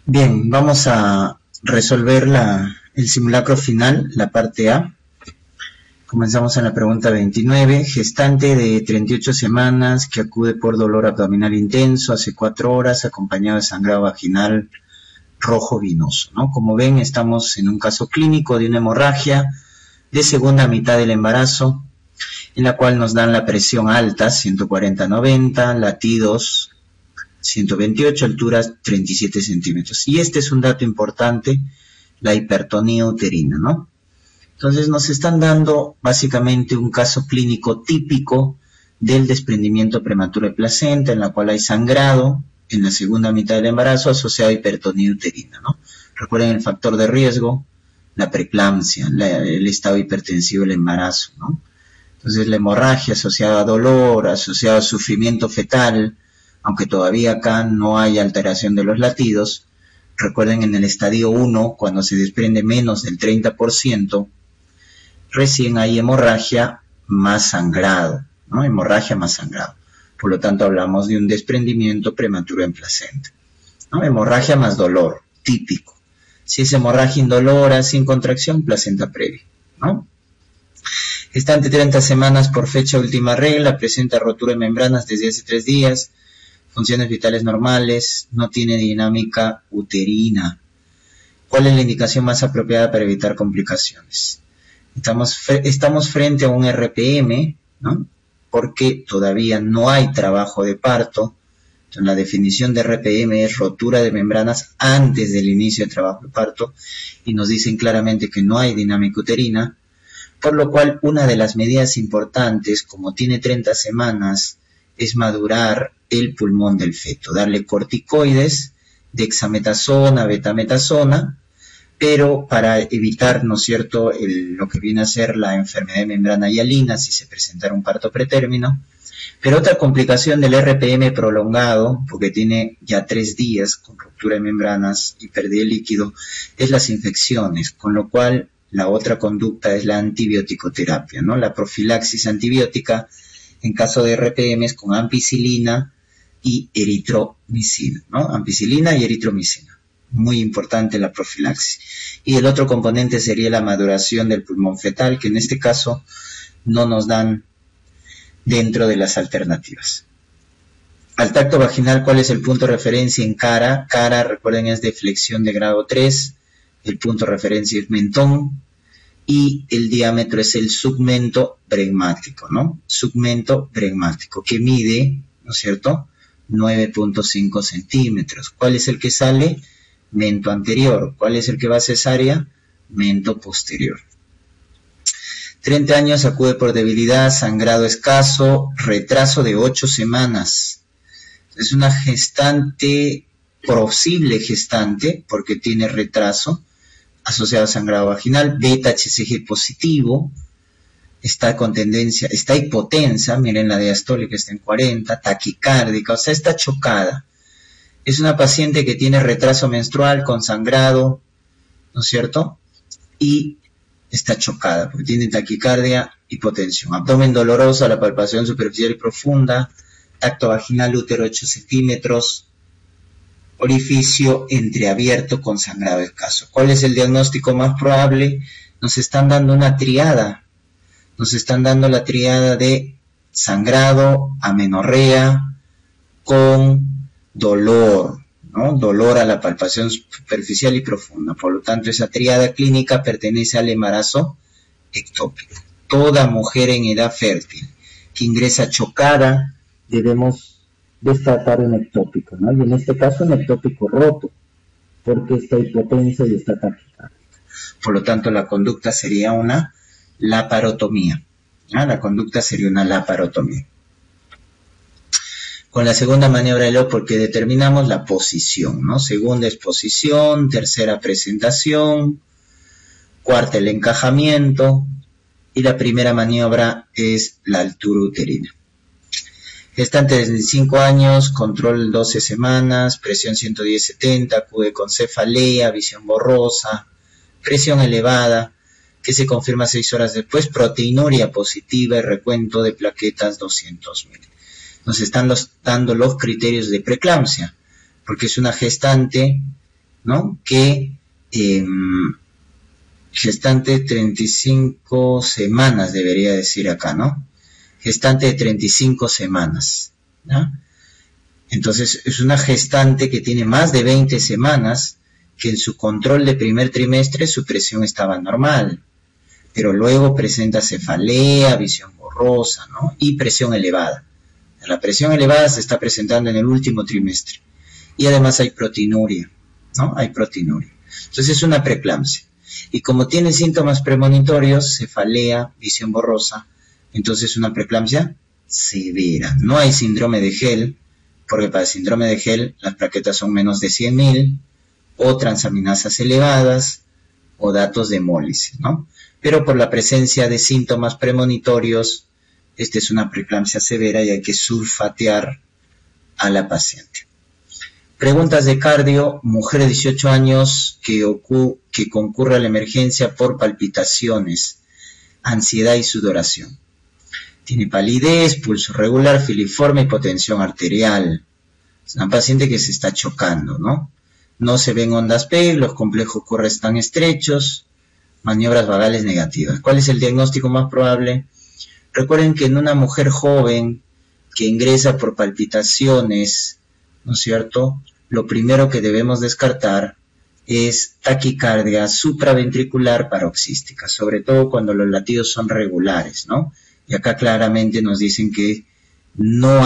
Bien, vamos a resolver el simulacro final, la parte A. Comenzamos en la pregunta 29. Gestante de 38 semanas que acude por dolor abdominal intenso hace 4 horas acompañado de sangrado vaginal rojo vinoso, ¿no? Como ven, estamos en un caso clínico de una hemorragia de segunda mitad del embarazo, en la cual nos dan la presión alta, 140-90, latidos 128, altura 37 centímetros. Y este es un dato importante, la hipertonía uterina, ¿no? Entonces nos están dando básicamente un caso clínico típico del desprendimiento prematuro de placenta, en la cual hay sangrado en la segunda mitad del embarazo asociado a hipertonía uterina, ¿no? Recuerden el factor de riesgo, la preeclampsia, el estado hipertensivo del embarazo, ¿no? Entonces la hemorragia asociada a dolor, asociada a sufrimiento fetal, aunque todavía acá no hay alteración de los latidos. Recuerden, en el estadio 1, cuando se desprende menos del 30%, recién hay hemorragia más sangrado, ¿no? Hemorragia más sangrado. Por lo tanto, hablamos de un desprendimiento prematuro en placenta, ¿no? Hemorragia más dolor, típico. Si es hemorragia indolora, sin contracción, placenta previa, ¿no? Gestante 30 semanas por fecha última regla, presenta rotura de membranas desde hace 3 días, funciones vitales normales, no tiene dinámica uterina. ¿Cuál es la indicación más apropiada para evitar complicaciones? Estamos frente a un RPM, ¿no? Porque todavía no hay trabajo de parto. Entonces, la definición de RPM es rotura de membranas antes del inicio de trabajo de parto, y nos dicen claramente que no hay dinámica uterina, por lo cual una de las medidas importantes, como tiene 30 semanas, es madurar el pulmón del feto, darle corticoides, dexametasona, betametasona, pero para evitar, ¿no es cierto?, lo que viene a ser la enfermedad de membrana hialina si se presentara un parto pretérmino. Pero otra complicación del RPM prolongado, porque tiene ya 3 días con ruptura de membranas y pérdida de líquido, es las infecciones, con lo cual la otra conducta es la antibioticoterapia, ¿no? La profilaxis antibiótica en caso de RPM es con ampicilina y eritromicina, ¿no? Ampicilina y eritromicina. Muy importante la profilaxis. Y el otro componente sería la maduración del pulmón fetal, que en este caso no nos dan dentro de las alternativas. Al tacto vaginal, ¿cuál es el punto de referencia en cara? Cara, recuerden, es de flexión de grado 3, el punto de referencia es mentón, y el diámetro es el submento bregmático, ¿no? Submento bregmático, que mide, ¿no es cierto?, 9.5 centímetros. ¿Cuál es el que sale? Mento anterior. ¿Cuál es el que va a cesárea? Mento posterior. 30 años, acude por debilidad, sangrado escaso, retraso de 8 semanas. Es una gestante, posible gestante, porque tiene retraso asociado a sangrado vaginal, beta-HCG positivo, está con tendencia, está hipotensa, miren la diastólica está en 40, taquicárdica, o sea, está chocada. Es una paciente que tiene retraso menstrual con sangrado, ¿no es cierto? Y está chocada, porque tiene taquicardia, hipotensión. Abdomen doloroso, la palpación superficial y profunda, tacto vaginal, útero 8 centímetros, orificio entreabierto con sangrado escaso. ¿Cuál es el diagnóstico más probable? Nos están dando una triada. Nos están dando la triada de sangrado, amenorrea, con dolor, ¿no? Dolor a la palpación superficial y profunda. Por lo tanto, esa triada clínica pertenece al embarazo ectópico. Toda mujer en edad fértil que ingresa chocada, debemos destacar un ectópico, ¿no? Y en este caso un ectópico roto, porque está hipotensa y está taquicárdica. Por lo tanto, la conducta sería una laparotomía. La conducta sería una laparotomía. Con la segunda maniobra de Lowe, porque determinamos la posición, ¿no? Segunda es posición, tercera presentación, cuarta el encajamiento, y la primera maniobra es la altura uterina. Gestante desde 5 años, control 12 semanas, presión 110/70, acude con cefalea, visión borrosa, presión elevada, que se confirma 6 horas después, proteinuria positiva y recuento de plaquetas 200.000. Nos están dando los criterios de preeclampsia, porque es una gestante ¿no? Que gestante 35 semanas, debería decir acá, ¿no? Gestante de 35 semanas, ¿no? Entonces, es una gestante que tiene más de 20 semanas, que en su control de primer trimestre su presión estaba normal, pero luego presenta cefalea, visión borrosa, ¿no? Y presión elevada. La presión elevada se está presentando en el último trimestre. Y además hay proteinuria, ¿no? Hay proteinuria. Entonces es una preeclampsia. Y como tiene síntomas premonitorios, cefalea, visión borrosa, entonces es una preeclampsia severa. No hay síndrome de Gel, porque para el síndrome de Gel las plaquetas son menos de 100.000, o transaminasas elevadas, o datos de hemólisis, ¿no? Pero por la presencia de síntomas premonitorios, esta es una preeclampsia severa y hay que sulfatear a la paciente. Preguntas de cardio: mujer de 18 años que concurre a la emergencia por palpitaciones, ansiedad y sudoración. Tiene palidez, pulso regular, filiforme, hipotensión arterial. Es una paciente que se está chocando, ¿no? No se ven ondas P, los complejos Q están estrechos, maniobras vagales negativas. ¿Cuál es el diagnóstico más probable? Recuerden que en una mujer joven que ingresa por palpitaciones, ¿no es cierto?, lo primero que debemos descartar es taquicardia supraventricular paroxística, sobre todo cuando los latidos son regulares, ¿no? Y acá claramente nos dicen que no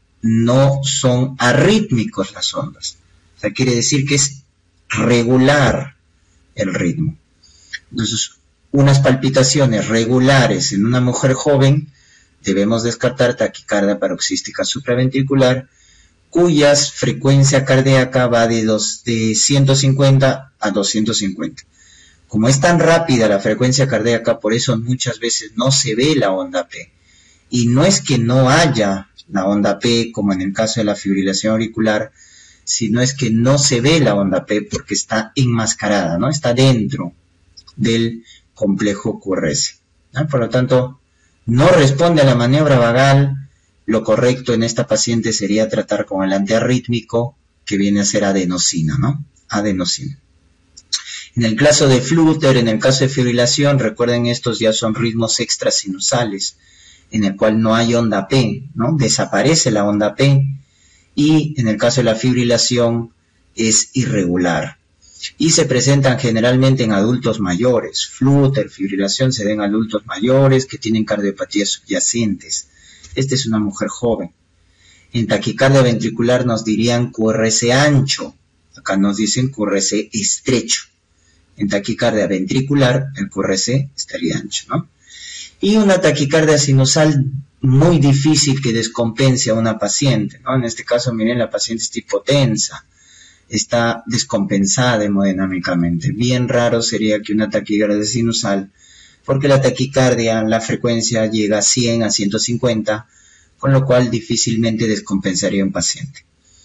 son arrítmicos las ondas. O sea, quiere decir que es regular el ritmo. Entonces, unas palpitaciones regulares en una mujer joven, debemos descartar taquicardia paroxística supraventricular, cuyas frecuencia cardíaca va de 150 a 250. Como es tan rápida la frecuencia cardíaca, por eso muchas veces no se ve la onda P. Y no es que no haya la onda P, como en el caso de la fibrilación auricular, sino es que no se ve la onda P porque está enmascarada, ¿no? Está dentro del complejo QRS, ¿no? Por lo tanto, no responde a la maniobra vagal. Lo correcto en esta paciente sería tratar con el antiarrítmico, que viene a ser adenosina, ¿no? Adenosina. En el caso de flúter, en el caso de fibrilación, recuerden, estos ya son ritmos extrasinusales, en el cual no hay onda P, ¿no? Desaparece la onda P, y en el caso de la fibrilación es irregular. Y se presentan generalmente en adultos mayores. Flúter, fibrilación se ven en adultos mayores que tienen cardiopatías subyacentes. Esta es una mujer joven. En taquicardia ventricular nos dirían QRS ancho. Acá nos dicen QRS estrecho. En taquicardia ventricular el QRS estaría ancho, ¿no? Y una taquicardia sinusal muy difícil que descompense a una paciente, ¿no? En este caso, miren, la paciente está hipotensa, está descompensada hemodinámicamente. Bien raro sería que una taquicardia sinusal, porque la taquicardia, la frecuencia llega a 100, a 150, con lo cual difícilmente descompensaría a un paciente.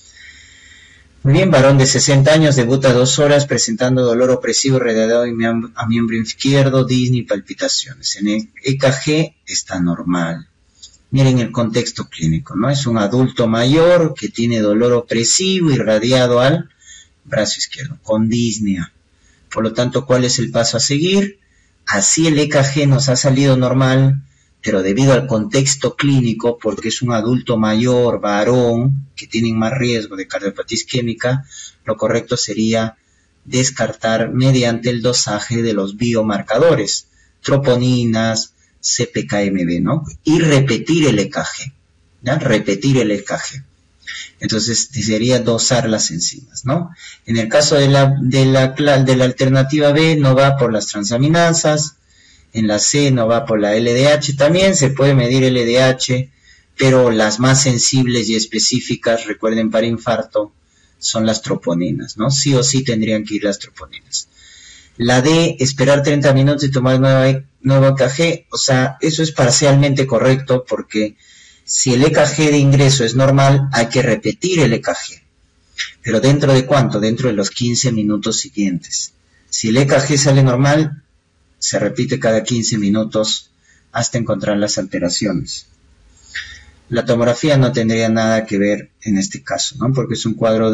Muy bien, varón de 60 años, debuta 2 horas presentando dolor opresivo rodeado a miembro izquierdo, disney, palpitaciones. En el EKG está normal. Miren el contexto clínico, ¿no? Es un adulto mayor que tiene dolor opresivo irradiado al brazo izquierdo, con disnea. Por lo tanto, ¿cuál es el paso a seguir? Así el EKG nos ha salido normal, pero debido al contexto clínico, porque es un adulto mayor, varón, que tienen más riesgo de cardiopatía isquémica, lo correcto sería descartar mediante el dosaje de los biomarcadores, troponinas, CPKMB, ¿no? Y repetir el EKG, ¿ya? Repetir el EKG. Entonces, sería dosar las enzimas, ¿no? En el caso de la alternativa B, no va por las transaminasas. En la C no va por la LDH, también se puede medir LDH, pero las más sensibles y específicas, recuerden, para infarto, son las troponinas, ¿no? Sí o sí tendrían que ir las troponinas. La D, esperar 30 minutos y tomar nuevo EKG, o sea, eso es parcialmente correcto, porque si el EKG de ingreso es normal, hay que repetir el EKG. Pero ¿dentro de cuánto? Dentro de los 15 minutos siguientes. Si el EKG sale normal, se repite cada 15 minutos hasta encontrar las alteraciones. La tomografía no tendría nada que ver en este caso, ¿no? Porque es un cuadro de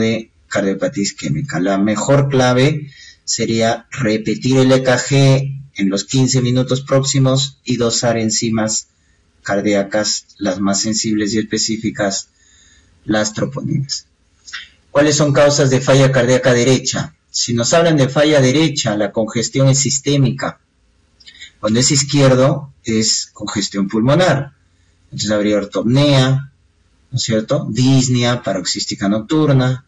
cardiopatía isquémica. La mejor clave sería repetir el EKG en los 15 minutos próximos y dosar enzimas cardíacas, las más sensibles y específicas, las troponinas. ¿Cuáles son causas de falla cardíaca derecha? Si nos hablan de falla derecha, la congestión es sistémica. Cuando es izquierdo, es congestión pulmonar. Entonces habría ortopnea, ¿no es cierto? Disnea, paroxística nocturna,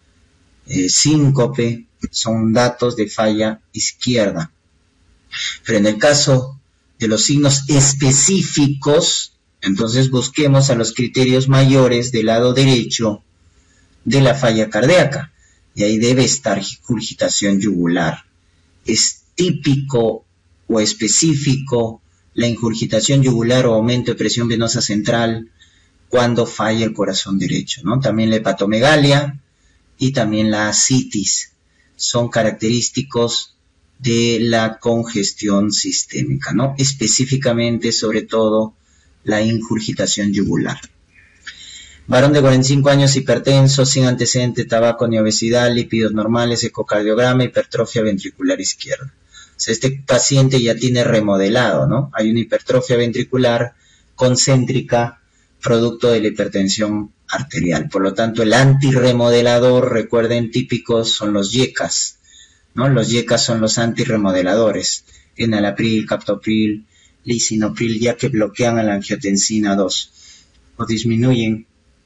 síncope, son datos de falla izquierda. Pero en el caso de los signos específicos, entonces busquemos a los criterios mayores del lado derecho de la falla cardíaca. Y ahí debe estar ingurgitación yugular. Es típico o específico la ingurgitación yugular o aumento de presión venosa central cuando falla el corazón derecho, ¿no? También la hepatomegalia y también la ascitis son característicos de la congestión sistémica, ¿no? Específicamente, sobre todo, la ingurgitación yugular. Varón de 45 años, hipertenso, sin antecedente de tabaco ni obesidad, lípidos normales, ecocardiograma, hipertrofia ventricular izquierda. O sea, este paciente ya tiene remodelado, ¿no? Hay una hipertrofia ventricular concéntrica, producto de la hipertensión arterial. Por lo tanto, el antirremodelador, recuerden, típicos son los YECAs, ¿no? Los YECAs son los antirremodeladores, enalapril, captopril, lisinopril, ya que bloquean a la angiotensina 2 o disminuyen,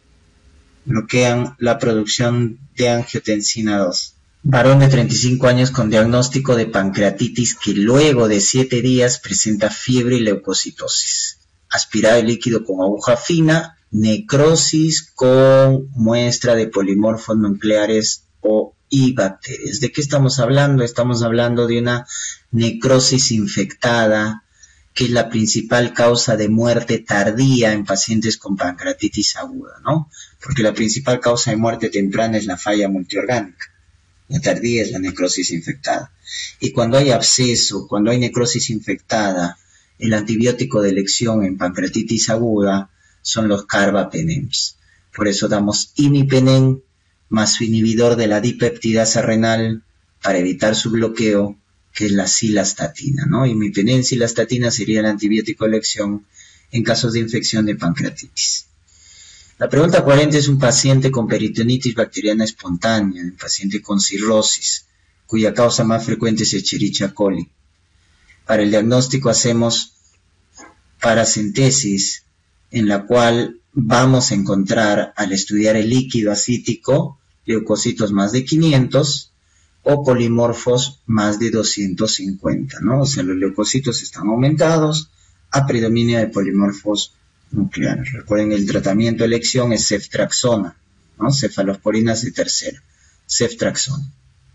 bloquean la producción de angiotensina 2. Varón de 35 años con diagnóstico de pancreatitis que luego de 7 días presenta fiebre y leucocitosis. Aspirado el líquido con aguja fina, necrosis con muestra de polimorfos nucleares y bacterias. ¿De qué estamos hablando? Estamos hablando de una necrosis infectada, que es la principal causa de muerte tardía en pacientes con pancreatitis aguda, ¿no? Porque la principal causa de muerte temprana es la falla multiorgánica. La tardía es la necrosis infectada. Y cuando hay absceso, cuando hay necrosis infectada, el antibiótico de elección en pancreatitis aguda son los carbapenems. Por eso damos imipenem más su inhibidor de la dipeptidasa renal para evitar su bloqueo, que es la cilastatina, ¿no? Imipenem, cilastatina sería el antibiótico de elección en casos de infección de pancreatitis. La pregunta 40 es un paciente con peritonitis bacteriana espontánea, un paciente con cirrosis, cuya causa más frecuente es Escherichia coli. Para el diagnóstico hacemos paracentesis, en la cual vamos a encontrar, al estudiar el líquido acítico, leucocitos más de 500 o polimorfos más de 250, ¿no? O sea, los leucocitos están aumentados a predominio de polimorfos nucleares. Recuerden, el tratamiento de elección es ceftriaxona, ¿no? Cefalosporinas de tercera, ceftriaxona.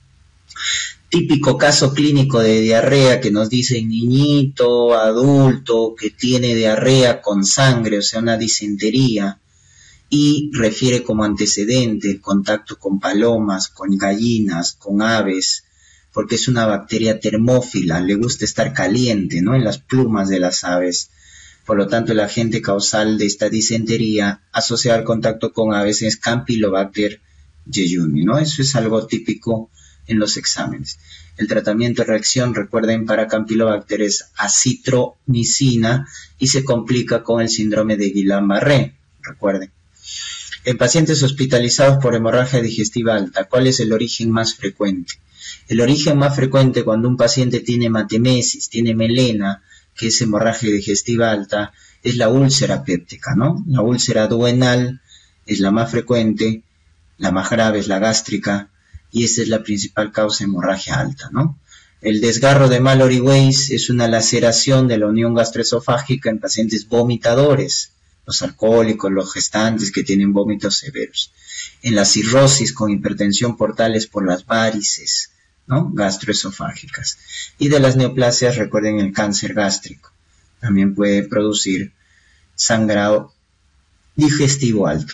Típico caso clínico de diarrea que nos dice niñito, adulto, que tiene diarrea con sangre, o sea, una disentería, y refiere como antecedente contacto con palomas, con gallinas, con aves, porque es una bacteria termófila, le gusta estar caliente, ¿no? En las plumas de las aves. Por lo tanto, el agente causal de esta disentería asociado al contacto con aves es Campylobacter jejuni, ¿no? Eso es algo típico en los exámenes. El tratamiento de reacción, recuerden, para Campylobacter es acitromicina y se complica con el síndrome de Guillain-Barré, recuerden. En pacientes hospitalizados por hemorragia digestiva alta, ¿cuál es el origen más frecuente? El origen más frecuente cuando un paciente tiene hematemesis, tiene melena, que es hemorragia digestiva alta, es la úlcera péptica, ¿no? La úlcera duodenal es la más frecuente, la más grave es la gástrica, y esta es la principal causa de hemorragia alta, ¿no? El desgarro de Mallory-Weiss es una laceración de la unión gastroesofágica en pacientes vomitadores, los alcohólicos, los gestantes que tienen vómitos severos. En la cirrosis con hipertensión portal es por las varices, ¿no? Gastroesofágicas. Y de las neoplasias, recuerden el cáncer gástrico. También puede producir sangrado digestivo alto.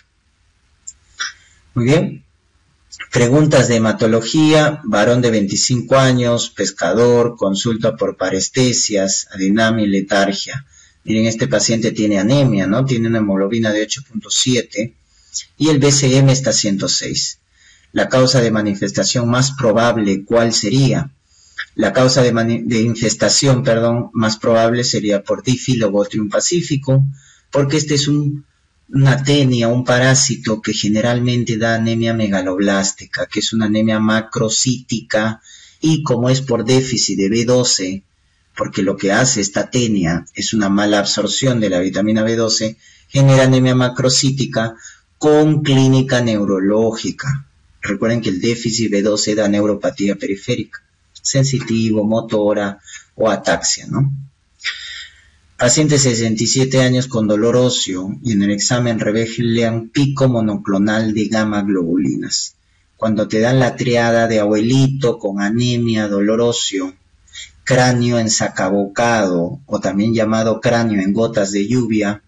Muy bien. Preguntas de hematología, varón de 25 años, pescador, consulta por parestesias, adenamia y letargia. Miren, este paciente tiene anemia, ¿no? Tiene una hemoglobina de 8.7 y el BCM está 106. La causa de manifestación más probable, ¿cuál sería? La causa de infestación, más probable sería por Diphyllobotrium pacificum, porque este es una tenia, un parásito que generalmente da anemia megaloblástica, que es una anemia macrocítica, y como es por déficit de B12, porque lo que hace esta tenia es una mala absorción de la vitamina B12, genera anemia macrocítica con clínica neurológica. Recuerden que el déficit B12 da neuropatía periférica, sensitivo, motora o ataxia, ¿no? Paciente de 67 años con dolor óseo y en el examen revelan pico monoclonal de gamma globulinas. Cuando te dan la triada de abuelito con anemia, dolor óseo, cráneo ensacabocado o también llamado cráneo en gotas de lluvia,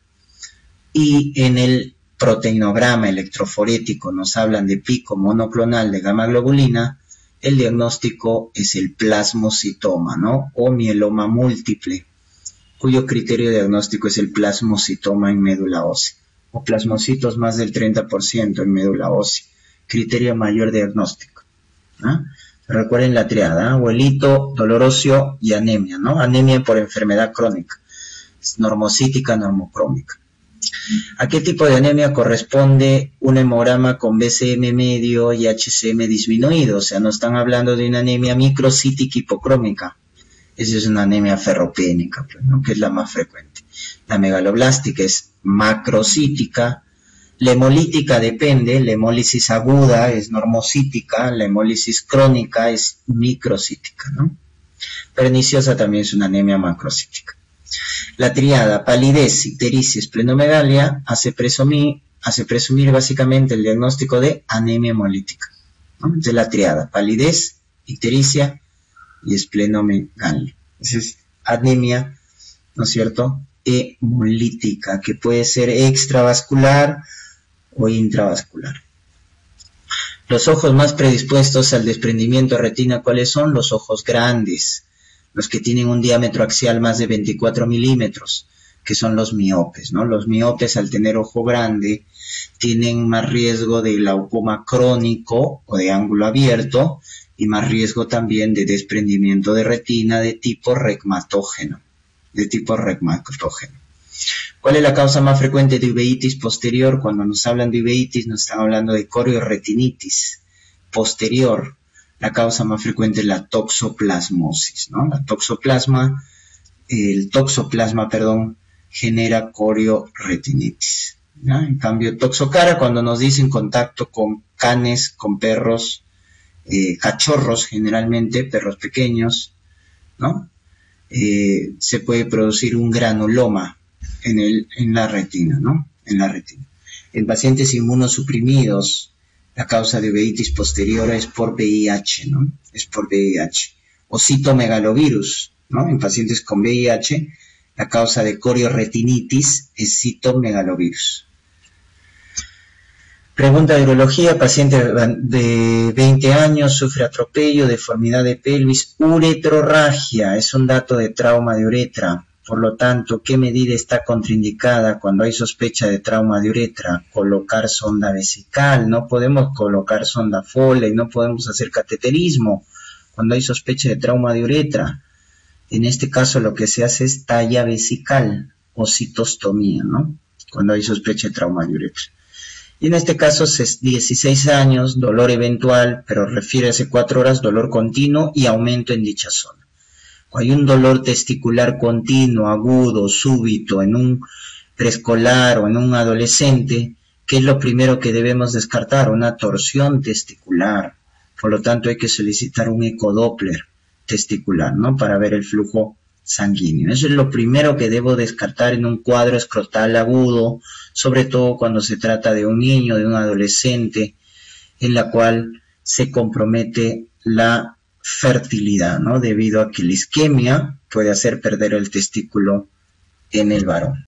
y en el proteinograma electroforético nos hablan de pico monoclonal de gamma globulina, el diagnóstico es el plasmocitoma, ¿no? O mieloma múltiple, cuyo criterio diagnóstico es el plasmocitoma en médula ósea, o plasmocitos más del 30% en médula ósea, criterio mayor diagnóstico, ¿no? Recuerden la triada, abuelito, dolor óseo y anemia, ¿no? Anemia por enfermedad crónica, normocítica, normocrómica. ¿A qué tipo de anemia corresponde un hemograma con BCM medio y HCM disminuido? O sea, no están hablando de una anemia microcítica hipocrómica. Esa es una anemia ferropénica, pues, ¿no? Que es la más frecuente. La megaloblástica es macrocítica. La hemolítica depende, la hemólisis aguda es normocítica, la hemólisis crónica es microcítica, ¿no? Perniciosa también es una anemia macrocítica. La triada palidez, ictericia, esplenomegalia hace presumir básicamente el diagnóstico de anemia hemolítica, ¿no? De la triada palidez, ictericia y esplenomegalia. Esa es anemia, ¿no es cierto?, hemolítica, que puede ser extravascular o intravascular. Los ojos más predispuestos al desprendimiento de retina, ¿cuáles son? Los ojos grandes, los que tienen un diámetro axial más de 24 milímetros, que son los miopes, ¿no? Los miopes, al tener ojo grande, tienen más riesgo de glaucoma crónico o de ángulo abierto y más riesgo también de desprendimiento de retina de tipo regmatógeno. ¿Cuál es la causa más frecuente de uveitis posterior? Cuando nos hablan de uveitis nos están hablando de corioretinitis posterior. La causa más frecuente es la toxoplasmosis, ¿no? El toxoplasma, genera corioretinitis, ¿no? En cambio, toxocara, cuando nos dicen contacto con canes, con perros, cachorros generalmente, perros pequeños, ¿no? Se puede producir un granuloma en la retina, ¿no? En la retina. En pacientes inmunosuprimidos, la causa de uveitis posterior es por VIH, ¿no? Es por VIH. O citomegalovirus, ¿no? En pacientes con VIH, la causa de corioretinitis es citomegalovirus. Pregunta de urología, paciente de 20 años, sufre atropello, deformidad de pelvis, uretrorragia, es un dato de trauma de uretra. Por lo tanto, ¿qué medida está contraindicada cuando hay sospecha de trauma de uretra? Colocar sonda vesical, no podemos colocar sonda Foley, no podemos hacer cateterismo cuando hay sospecha de trauma de uretra. En este caso lo que se hace es talla vesical o citostomía, ¿no? Cuando hay sospecha de trauma de uretra. Y en este caso, 16 años, dolor eventual, pero refiere hace 4 horas, dolor continuo y aumento en dicha zona. Hay un dolor testicular continuo, agudo, súbito, en un preescolar o en un adolescente, ¿qué es lo primero que debemos descartar? Una torsión testicular. Por lo tanto, hay que solicitar un ecodoppler testicular, ¿no? Para ver el flujo sanguíneo. Eso es lo primero que debo descartar en un cuadro escrotal agudo, sobre todo cuando se trata de un niño, de un adolescente, en la cual se compromete la fertilidad, ¿no? Debido a que la isquemia puede hacer perder el testículo en el varón.